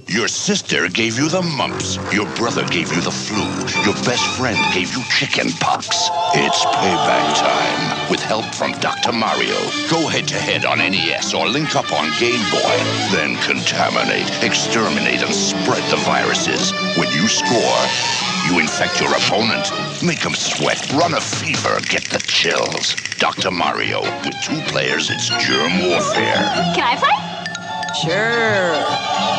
Your sister gave you the mumps. Your brother gave you the flu. Your best friend gave you chicken pox. It's payback time with help from Dr. Mario. Go head-to-head on NES or link up on Game Boy. Then contaminate, exterminate, and spread the viruses. When you score, you infect your opponent. Make them sweat, run a fever, get the chills. Dr. Mario. With 2 players, it's germ warfare. Can I play? Sure.